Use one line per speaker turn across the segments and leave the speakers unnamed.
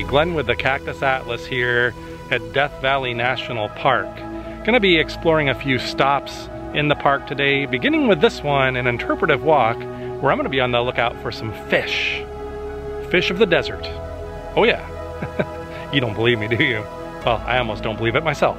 Glen with the Cactus Atlas here at Death Valley National Park. Gonna be exploring a few stops in the park today, beginning with this one, an interpretive walk, where I'm gonna be on the lookout for some fish. Fish of the desert. Oh yeah. You don't believe me, do you? Well, I almost don't believe it myself.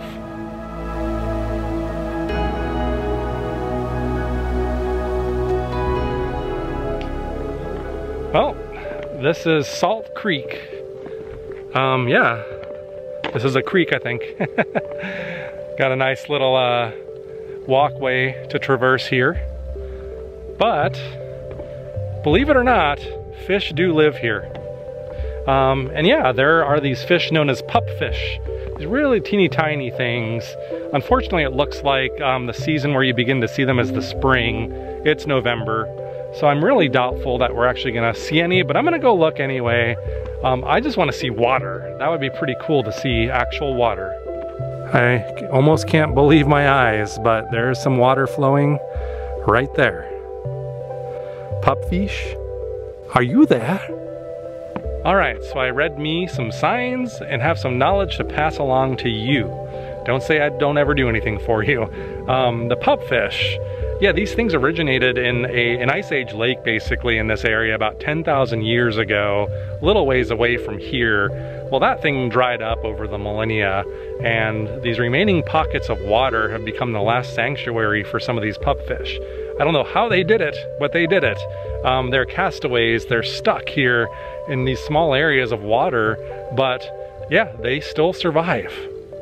Well, this is Salt Creek. Yeah, this is a creek, I think. Got a nice little walkway to traverse here. But, believe it or not, fish do live here. And yeah, there are these fish known as pupfish. These really teeny tiny things. Unfortunately, it looks like the season where you begin to see them is the spring. It's November. So I'm really doubtful that we're actually gonna see any, but I'm gonna go look anyway. I just wanna see water. That would be pretty cool to see actual water. I almost can't believe my eyes, but there's some water flowing right there. Pupfish, are you there? All right, so I read me some signs and have some knowledge to pass along to you. Don't say I don't ever do anything for you. The pupfish, yeah, these things originated in an ice age lake basically in this area about 10,000 years ago, a little ways away from here. Well, that thing dried up over the millennia, and these remaining pockets of water have become the last sanctuary for some of these pupfish. I don't know how they did it, but they did it. They're castaways, they're stuck here in these small areas of water, but yeah, they still survive.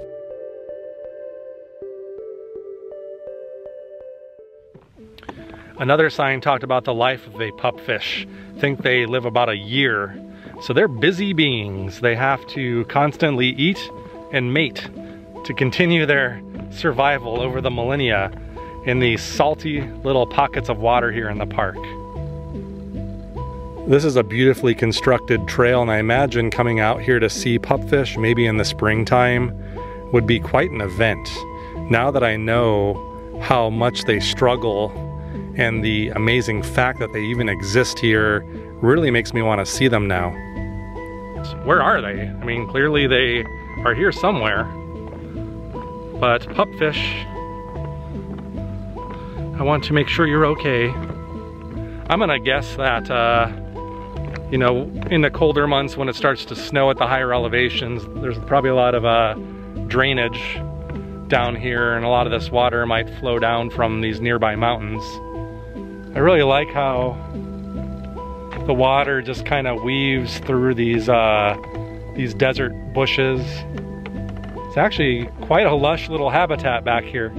Another sign talked about the life of a pupfish. I think they live about a year. So they're busy beings. They have to constantly eat and mate to continue their survival over the millennia in these salty little pockets of water here in the park. This is a beautifully constructed trail, and I imagine coming out here to see pupfish, maybe in the springtime, would be quite an event. Now that I know how much they struggle and the amazing fact that they even exist here really makes me want to see them now. Where are they? I mean, clearly they are here somewhere. But pupfish, I want to make sure you're okay. I'm gonna guess that, you know, in the colder months when it starts to snow at the higher elevations, there's probably a lot of drainage down here, and a lot of this water might flow down from these nearby mountains. I really like how the water just kind of weaves through these desert bushes. It's actually quite a lush little habitat back here.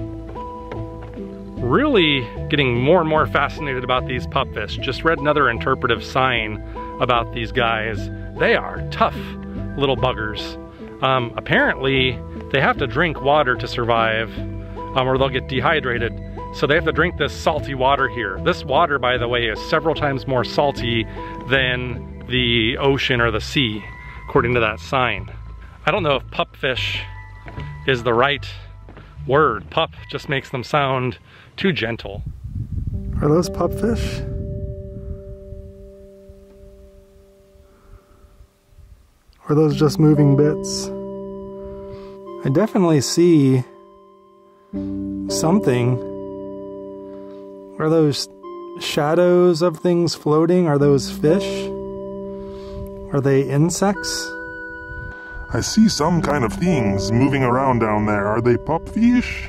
Really getting more and more fascinated about these pupfish. Just read another interpretive sign about these guys. They are tough little buggers. Apparently, they have to drink water to survive, or they'll get dehydrated. So they have to drink this salty water here. This water, by the way, is several times more salty than the ocean or the sea, according to that sign. I don't know if pupfish is the right word. Pup just makes them sound too gentle.
Are those pupfish? Or are those just moving bits? I definitely see something. Are those shadows of things floating? Are those fish? Are they insects?
I see some kind of things moving around down there. Are they pupfish?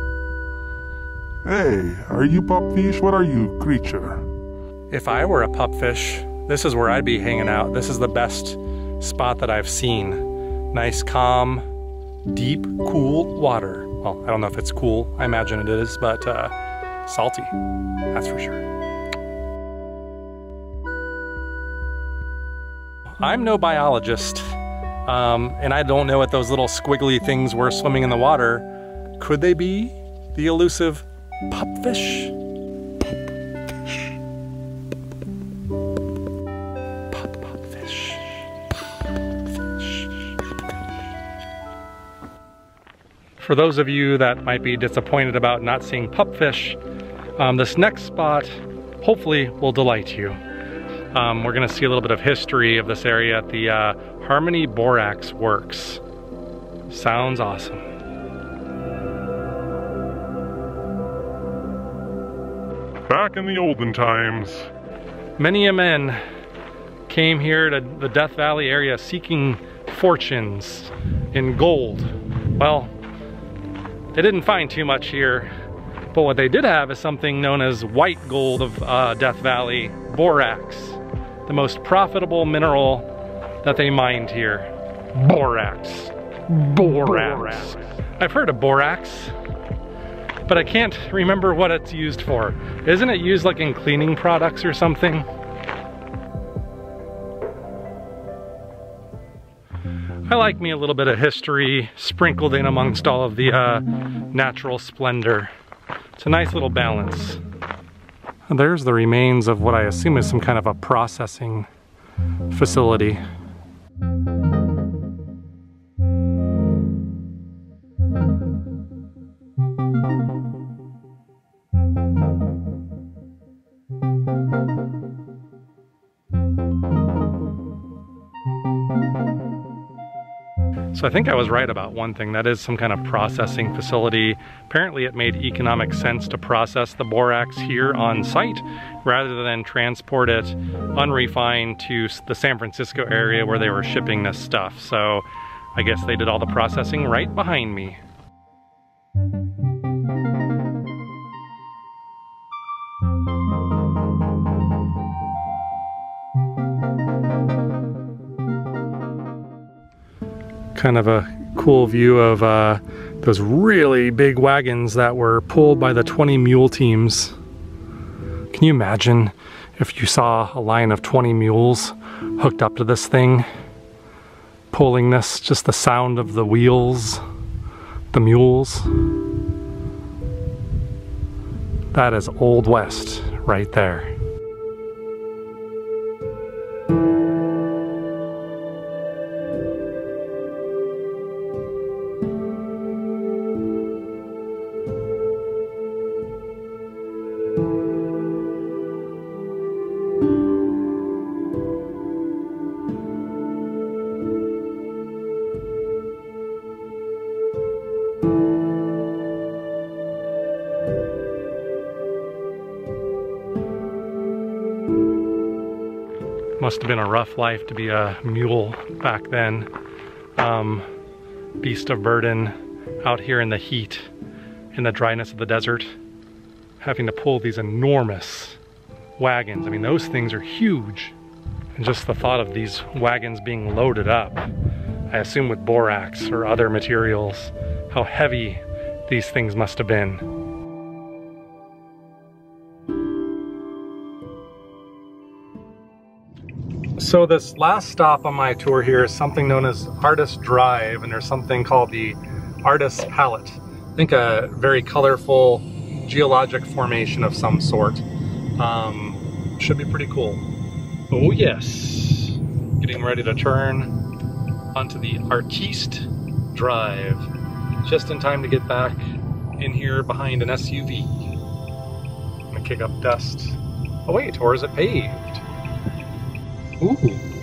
Hey, are you pupfish? What are you, creature?
If I were a pupfish, this is where I'd be hanging out. This is the best spot that I've seen. Nice, calm, deep, cool water. Well, I don't know if it's cool. I imagine it is, but salty, that's for sure. I'm no biologist, and I don't know what those little squiggly things were swimming in the water. Could they be the elusive pupfish? Pupfish. For those of you that might be disappointed about not seeing pupfish, this next spot hopefully will delight you. We're gonna see a little bit of history of this area at the Harmony Borax Works. Sounds awesome.
Back in the olden times.
Many a man came here to the Death Valley area seeking fortunes in gold. Well, they didn't find too much here, but what they did have is something known as white gold of Death Valley, borax, the most profitable mineral that they mined here. Borax. Borax. I've heard of borax, but I can't remember what it's used for. Isn't it used like in cleaning products or something? I like me a little bit of history sprinkled in amongst all of the natural splendor. It's a nice little balance. There's the remains of what I assume is some kind of a processing facility. So I think I was right about one thing. That is some kind of processing facility. Apparently it made economic sense to process the borax here on site rather than transport it unrefined to the San Francisco area where they were shipping this stuff. So I guess they did all the processing right behind me. Kind of a cool view of those really big wagons that were pulled by the 20 mule teams. Can you imagine if you saw a line of 20 mules hooked up to this thing, pulling this, just the sound of the wheels, the mules? That is Old West right there. Must have been a rough life to be a mule back then. Beast of burden out here in the heat, in the dryness of the desert, having to pull these enormous wagons. I mean, those things are huge. And just the thought of these wagons being loaded up, I assume with borax or other materials, how heavy these things must have been. So this last stop on my tour here is something known as Artist Drive, and there's something called the Artist's Palette. I think a very colorful geologic formation of some sort. Should be pretty cool. Oh yes, getting ready to turn onto the Artist Drive. Just in time to get back in here behind an SUV. I'm gonna kick up dust. Oh wait, or is it paved? Ooh.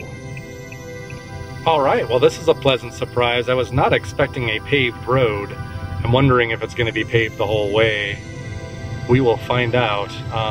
Alright, well this is a pleasant surprise. I was not expecting a paved road. I'm wondering if it's going to be paved the whole way. We will find out.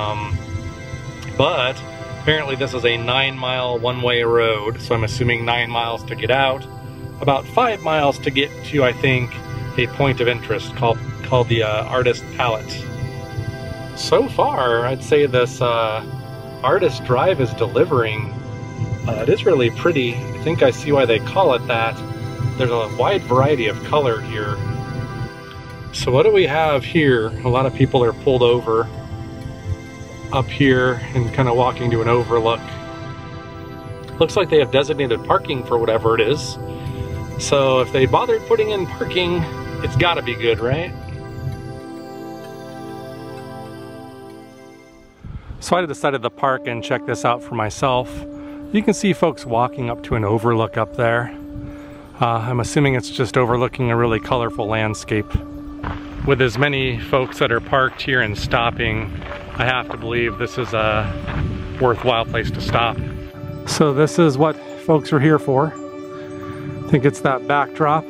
But apparently this is a 9-mile one-way road, so I'm assuming 9 miles to get out. About 5 miles to get to, I think, a point of interest called the Artist Palette. So far, I'd say this Artist Drive is delivering. It is really pretty. I think I see why they call it that. There's a wide variety of color here. So what do we have here? A lot of people are pulled over up here and kind of walking to an overlook. Looks like they have designated parking for whatever it is. So if they bothered putting in parking, it's gotta be good, right? So I decided to park and check this out for myself. You can see folks walking up to an overlook up there. I'm assuming it's just overlooking a really colorful landscape. With as many folks that are parked here and stopping, I have to believe this is a worthwhile place to stop. So this is what folks are here for.
think it's that backdrop.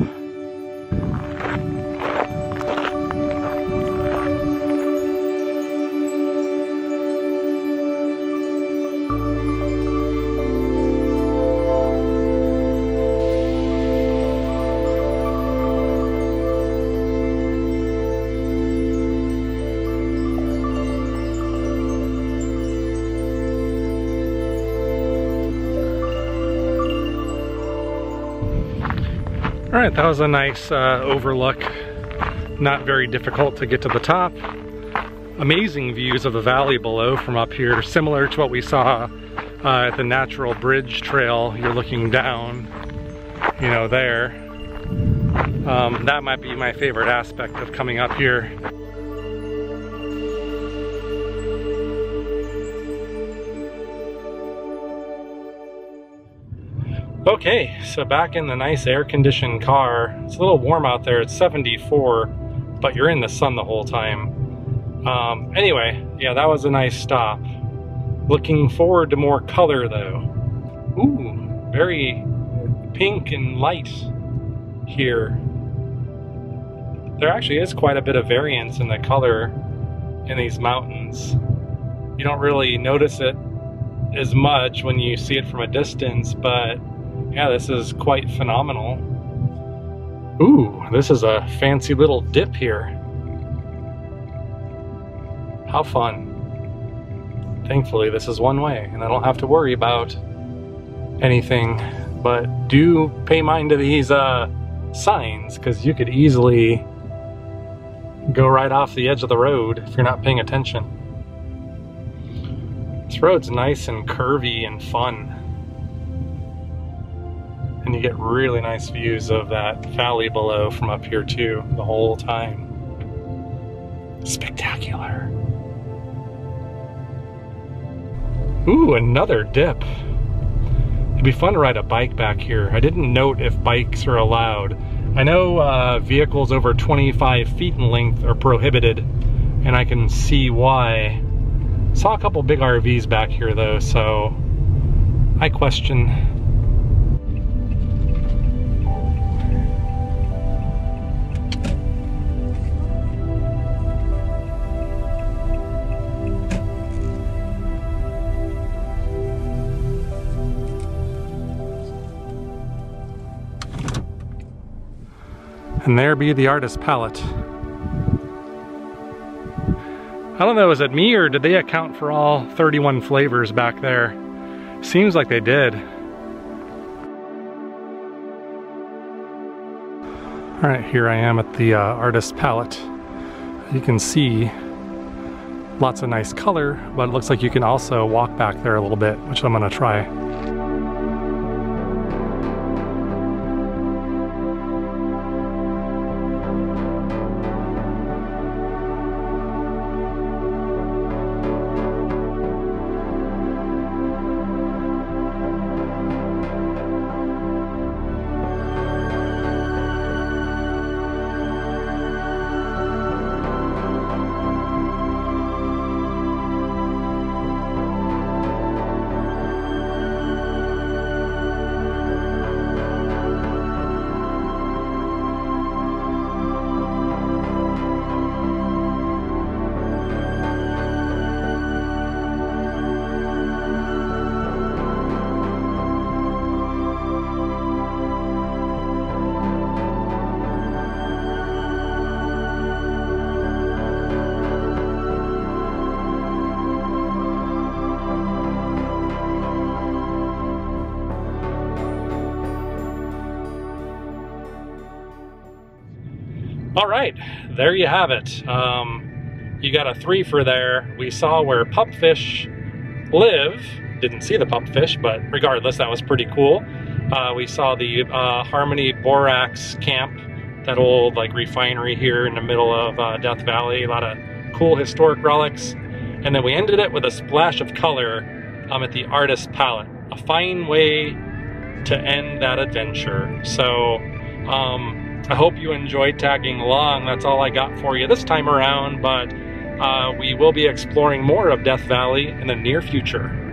All right, that was a nice overlook. Not very difficult to get to the top. Amazing views of the valley below from up here, similar to what we saw at the natural bridge trail. You're looking down, you know, there. That might be my favorite aspect of coming up here. Okay, so back in the nice air-conditioned car. It's a little warm out there, it's 74, but you're in the sun the whole time. Anyway, yeah, that was a nice stop. Looking forward to more color though. Ooh, very pink and light here. There actually is quite a bit of variance in the color in these mountains. You don't really notice it as much when you see it from a distance, but yeah, this is quite phenomenal. Ooh, this is a fancy little dip here. How fun. Thankfully, this is one way, and I don't have to worry about anything. But do pay mind to these signs, because you could easily go right off the edge of the road if you're not paying attention. This road's nice and curvy and fun. And you get really nice views of that valley below from up here too, the whole time. Spectacular. Ooh, another dip. It'd be fun to ride a bike back here. I didn't note if bikes are allowed. I know vehicles over 25 feet in length are prohibited, and I can see why. Saw a couple big RVs back here though, so I question. And there be the artist's palette. I don't know, is it me or did they account for all 31 flavors back there? Seems like they did. All right, here I am at the artist's palette. You can see lots of nice color, but it looks like you can also walk back there a little bit, which I'm gonna try. All right, there you have it. You got a 3 for there. We saw where pupfish live. Didn't see the pupfish, but regardless, that was pretty cool. We saw the Harmony Borax camp, that old like refinery here in the middle of Death Valley. A lot of cool historic relics. And then we ended it with a splash of color at the artist's palette. A fine way to end that adventure. So, I hope you enjoyed tagging along. That's all I got for you this time around, but we will be exploring more of Death Valley in the near future.